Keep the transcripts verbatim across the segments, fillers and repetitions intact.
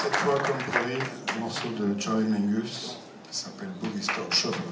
cette fois, comme prévu, un morceau de Charlie Mingus qui s'appelle Boogie Store Shuffle.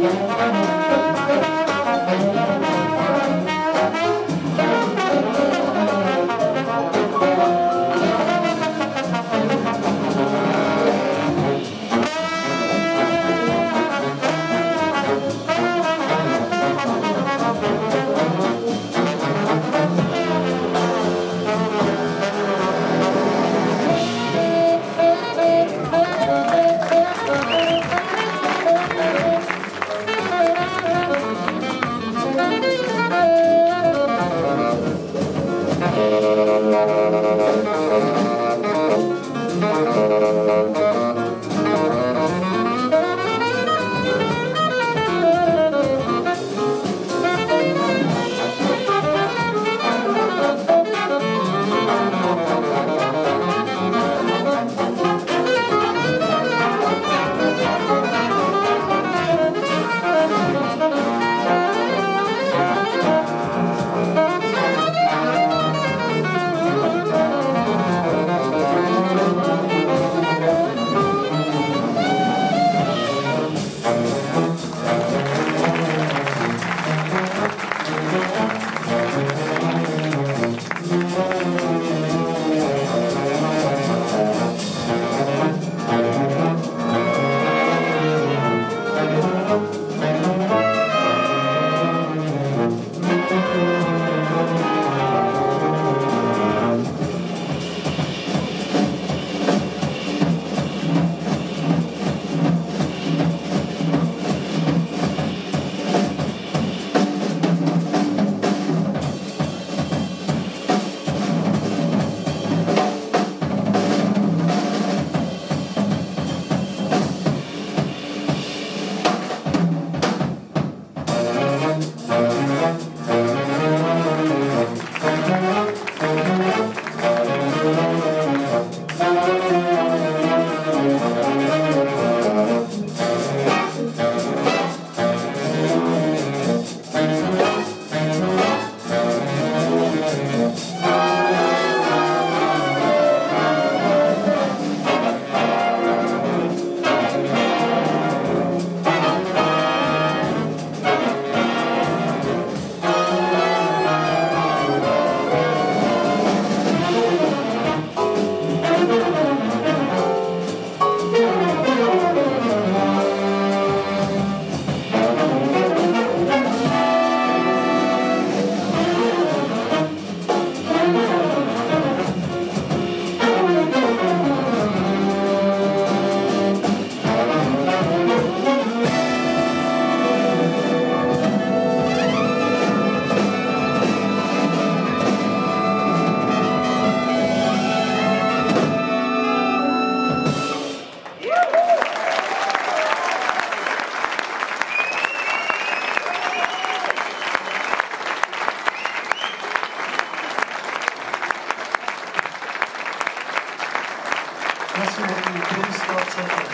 Merci beaucoup. Boris Karloff.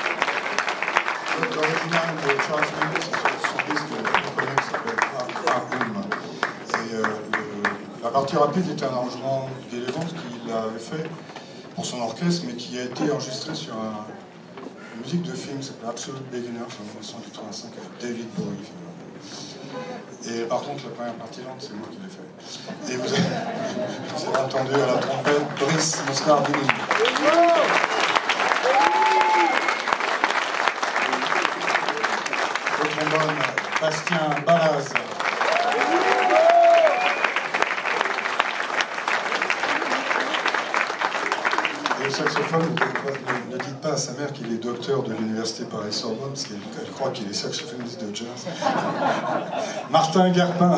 L'original de Charles Mingus, c'est son disque qu'on connaît qui s'appelle Arboum. Et euh, le, la partie rapide était un arrangement d'Elevons qu'il avait fait pour son orchestre, mais qui a été enregistré sur un, une musique de film qui s'appelle Absolute Beginner en mille neuf cent quatre-vingt-cinq avec David Bowie. Et par contre, la première partie lente, c'est moi qui l'ai fait. Et vous avez, vous avez entendu à la trompette Brice Moscardini. Au trombone, Bastien Balaz. Et au saxophone, ne, ne dites pas à sa mère qu'il est docteur de l'université Paris-Sorbonne, parce qu'elle croit qu'il est saxophoniste de jazz. Martin Guerpin.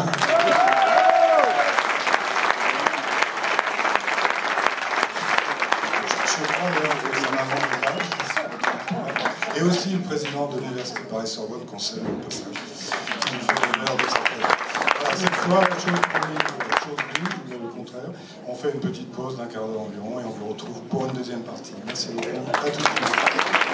Je crois d'ailleurs que c'est un amant de l'âge. Et aussi le président de l'université Paris-Sorbonne, qu'on salue au passage, qui nous fait l'honneur de s'appeler. Voilà, cette fois, chose première, chose due, bien le contraire. On fait une petite pause d'un quart d'heure environ et on vous retrouve pour une deuxième partie. Merci beaucoup. À tout de suite.